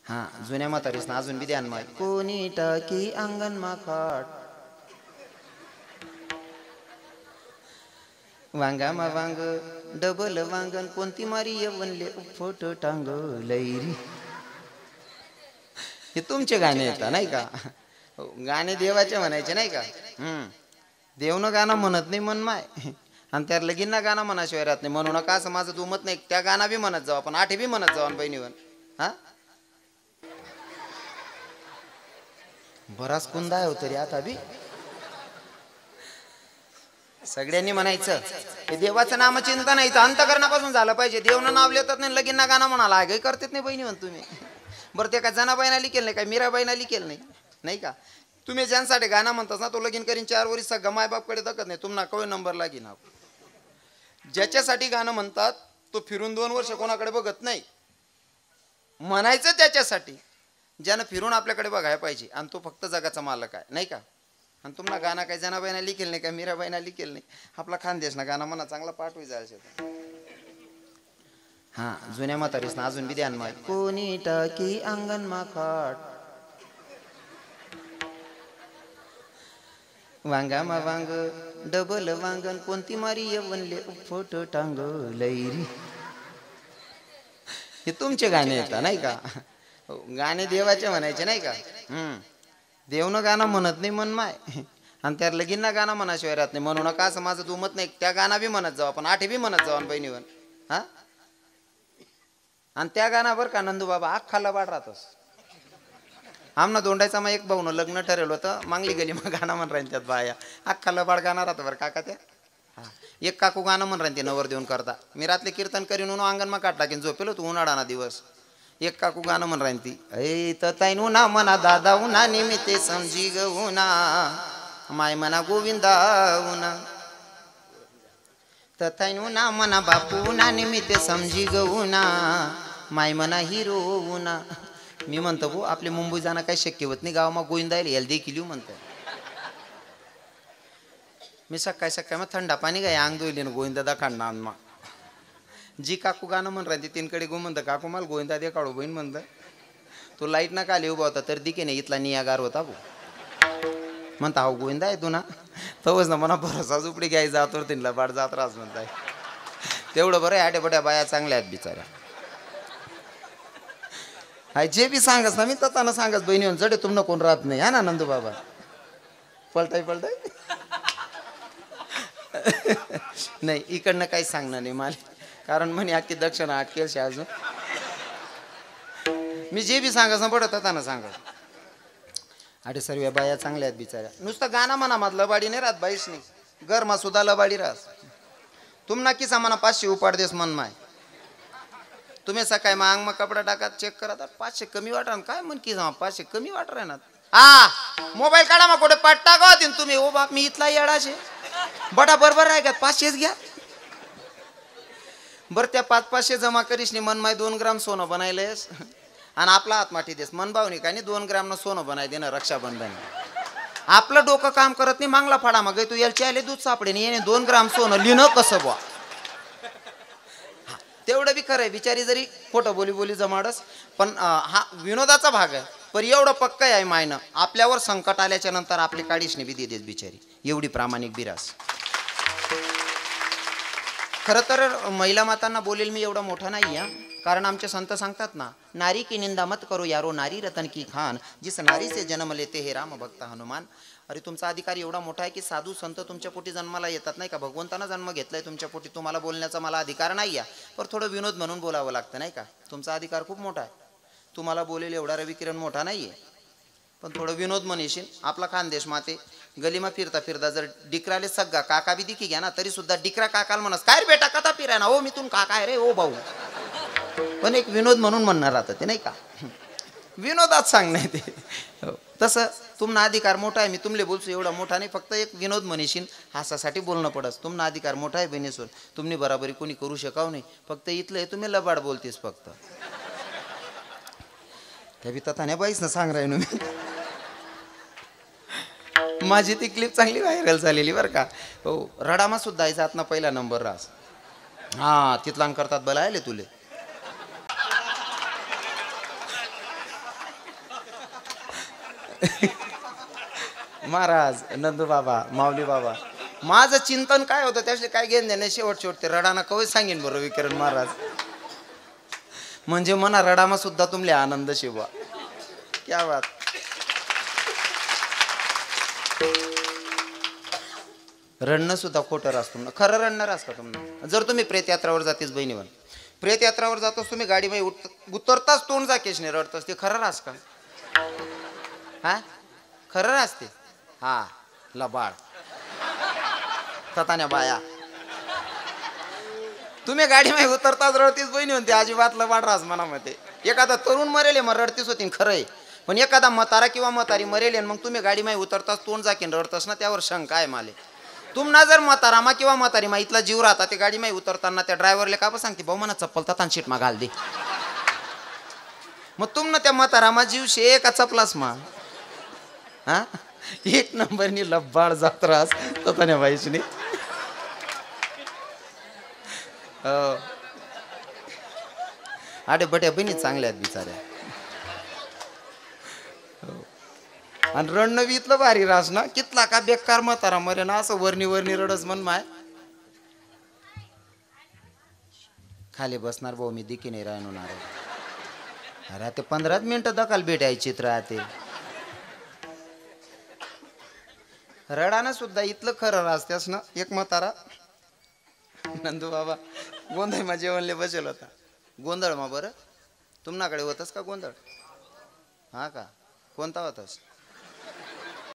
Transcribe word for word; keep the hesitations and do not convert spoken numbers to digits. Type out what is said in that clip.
हा जुन्या म्हातारीस ना अजून बी ध्यान माय कोणी टाकी अंगण मा खाट वांगा मा वांग डबल वांगण कोणती मारी येवनले फोटो टांग लैरी. हे तुमचे गाणे येतात नाही का. गाणे देवाचे म्हणायचे नाही का. हम्म देवनं गाणं म्हणत नाही मन माय आणि त्या लगीनना गाणं म्हणाशिवाय राहत नाही. म्हणू नका असं माझं दुमत नाही. त्या गाणं बी म्हणत जाऊ आपण आठे बी म्हणत जाऊ बहिणीवर. हा बराच कुंदा आहे तरी आता बी सगळ्यांनी म्हणायचं हे देवाचं नामचिंतन नाही तर अंतकरणापासून झालं पाहिजे. देवनं नाव लेतात नाही लगीनना गाणं म्हणाला आगे करतेच नाही बहिणी म्हण तुम्ही. बरं ते काय जनाबाईना लिखेल नाही काय मीराबाईना लिखेल नाही नाही का. तुम्ही ज्यांसाठी गाणं म्हणतात ना तो लगीन करीन चार वर्ष सगळं मायबापकडे दखत नाही तुम्हाला कवय नंबर लागेल. ज्याच्यासाठी गाणं म्हणतात तो फिरून दोन वर्ष कोणाकडे बघत नाही. म्हणायचं त्याच्यासाठी ज्यानं फिरून आपल्याकडे बघायला पाहिजे आणि तो फक्त जगाचा मालक आहे नाही का. आणि तुम्हाला गाणं काय जनाबाईना लिखेल नाही काय मीराबाईना लिखेल नाही. आपला खानदेश ना गाणं म्हणा चांगला पाठवी जायचं. हा जुन्या म्हातारीस ना अजून बी ध्यान माय कोणी टाकी अंगण मा खाट वांगा मा वांग डबल वांगण कोणती मारी येवनले फोटो टांग लैरी. हे तुमचे गाणे येतात नाही का. गाणे देवाचे म्हणायचे नाही का. हम्म देवनं गाणं म्हणत नाही मन माय आणि त्या लगीनना गाणं म्हणाशिवाय राहत नाही. म्हणू नका असं माझं दुमत नाही. त्या गाणं बी म्हणत जाऊ आपण आठे बी म्हणत जाऊ बहिणीवर. हा आणि त्या गाण्यावर का नंदू बाबा अख्खा लबाड राहतोस. आमना दोंडायचा मग एक भाऊन लग्न ठरवलं होतं मांगली गेली मग गाणं म्हण राहीन त्यात बाया अख्खा लबाड गाणं राहतं बरं काका त्या. हा एक काकू गाणं म्हण राहीन ते नवर देऊन करता मी रात्री कीर्तन करीन उन्हा अंगण मग काट टाकीन झोपेलो तू उन्हाळा दिवस. एक काकू गाणं म्हण राहीन ती ऐ तताईन उन्हा म्हणा दादा उन्हा निमित्ते समजी ग उन्हा माय म्हणा गोविंदा उन्हा तताईन उन्हा म्हणा बापू उन्हा निमित्ते समजी ग उन्हा माय म्हणा हिरो उन्हा. मी म्हणतो भाऊ आपले मुंबई जाणं काही शक्य होत नाही गाव मग गोविंदा यायला देखील म्हणतो. मी सकाळी सकाळी मग थंडा पाणी काय अंग दोयले ना गोविंदा दाखडणार मग जी काकू गाणं म्हण राहते तीनकडे गो म्हणतं काकू मला गोविंदा दे काढू बहीण म्हणतं तो लाईट ना काल उभा होता तर दिके नाही इथला नियागार होता भाऊ म्हणता हा गोविंदा आहे तू ना तवच ना म्हणा भरोसा झुपडी घ्यायची जातो तिला बाट जात राहत म्हणताय. तेवढं बरं आट्या बट्या बाया चांगल्या आहेत बिचाऱ्या. हाय जे बी सांगस ना मी तताना सांगस बहिणी जडे तुमनं कोण राहत नाही हा ना नंदू बाबा पलटाय पलटाय नाही इकडनं काहीच सांगणार नाही मला कारण म्हणे अख्खी दक्षिणा अटकेल अजून मी जे बी सांगस ना पडत तताना सांगस. अरे सर्व बाया चांगल्या आहेत बिचाऱ्या. नुसतं गाणं म्हणा माझं लबाडी नाही राहत बाईस नाही गरमा सुद्धा लबाडी राहत. तुम नक्कीच आम्हाला पाचशे उपाड देस मन माय तुम्ही सकाळी मग अंग मग कपडा टाका चेक करा तर पाचशे कमी वाटा काय म्हण की पाचशे कमी वाट राहणार. हा मोबाईल काढा मग कुठे पाठ टाका तुम्ही ओ बाप मी इथला येडाशे बटा बरोबर आहे का पाचशेच घ्या. बरं त्या पाच पाचशे जमा करीस नाही मन माय दोन ग्राम सोनं बनायलेस आणि आपला हातमाठी देस मन भावनी काय नाही दोन ग्राम न सोनं बनाय दे ना रक्षाबंधन. आपलं डोकं काम करत नाही मागला फाडा मग तू याला चाले दूध सापडे नाही येणे दोन ग्राम सोनं लिहिणं कसं बुवा. तेवढं बी खरं आहे बिचारी जरी खोटं बोली बोली जमाडस पण हा विनोदाचा भाग आहे. पण एवढं पक्क आहे मायनं आपल्यावर संकट आल्याच्या नंतर आपली काडीशने बी देत बिचारी एवढी प्रामाणिक बिरास. खरं तर महिला मातांना बोलेल मी एवढा मोठा नाही आहे कारण आमचे संत सांगतात ना नारी की निंदा मत करो यारो नारी रतन की खान जिस नारी से जन्म लेते हे राम भक्त हनुमान. अरे तुमचा अधिकार एवढा मोठा आहे की साधू संत तुमच्या पोटी जन्माला येतात नाही का भगवंतानं जन्म घेतलाय तुमच्या पोटी तुम्हाला बोलण्याचा मला अधिकार नाही आहे. पण थोडं विनोद म्हणून बोलावं लागतं नाही का. तुमचा अधिकार खूप मोठा आहे. तुम्हाला बोलेल एवढा रविकिरण मोठा नाही आहे पण थोडं विनोद म्हणशील. आपला खानदेश माते गलीमा फिरता फिरता जर डिकराले सग्गा काका बी दिकी घ्या ना तरी सुद्धा डिकरा काकाला म्हणस काय रे बेटा कथा फिराय ना ओ मी तुम काका आहे रे ओ भाऊ पण एक विनोद म्हणून म्हणणार राहतं ते नाही का. विनोदात सांगणे ते तसं तुमना अधिकार मोठा आहे. मी तुमले बोलसो एवढा मोठा नाही फक्त एक विनोद म्हणशील हासासाठी बोलणं पडस. तुमना अधिकार मोठा आहे बहिणीसून तुम्ही बराबरी कोणी करू शकाव नाही. फक्त इथलं तुम्ही लबाड बोलतेस फक्त त्या बी तथा नाही बाईस ना सांग राही मी. माझी ती क्लिप चांगली व्हायरल झालेली बरं का. हो रडामा सुद्धा जात ना पहिला नंबर रास हा तिथला करतात बला आले तुले महाराज नंदू बाबा माऊली बाबा माझं चिंतन काय होतं त्याचे काय घेणं देणं शेवट शेवटते रडाना कवय सांगेन बरोबर विकिरण महाराज म्हणजे मना रडामा सुद्धा तुमले आनंद शिवा क्या बात. रडणं सुद्धा खोटं रास तुमनं खरं रडणार रास का तुम्ही जर तुम्ही प्रेतयात्रावर जातेस बहिणीवर प्रेतयात्रावर जातोस तुम्ही गाडीमध्ये उत उतरताच तोंड जाकेश नाही रडतोस ते खरं रास का हा खरं रास ते हा लबाड ततान्या बाया तुम्ही गाडीमध्ये उतरताच रडतीस बहिणी म्हणते अजिबात लबाड रास मनामध्ये एखादा तरुण मरेल मग रडतीस होती खरं आहे पण एखादा म्हातारा किंवा म्हातारी मरेल मग तुम्ही गाडीमध्ये उतरताच तोंड जाकीन रडतस ना त्यावर शंका आहे माले तुम्हाला जर म्हातारामा किंवा म्हातारी मा इथला जीव राहता ते गाडीमध्ये उतरताना त्या ड्रायव्हरला का पण सांगते भाऊ म्हणा चप्पल तातान शीट मा घाल दे मग तुम ना त्या म्हातारामा जीव शे का चपलास मा हा एक नंबरनी लब्बाड जात रास ततान्या बाईशनी हो आडे बट्या बहिणी चांगल्या आहेत बिचाऱ्या आणि रडणं बी इथलं भारी रास ना कितला का बेकार म्हातारा मरे ना असं वरणी वरणी रडस मन माय खाली बसणार भाऊ मी दिकी नाही राहणार अरे ते पंधराच मिनिटं दकाल भेटायचीत राहते रडाना सुद्धा इथलं खरं रास्त्यास ना एक म्हातारा नंदू बाबा गोंधळ मा जेवणले बसेल होता गोंधळ मा बरं तुम्हाकडे होतस का गोंधळ हा का कोणता होतास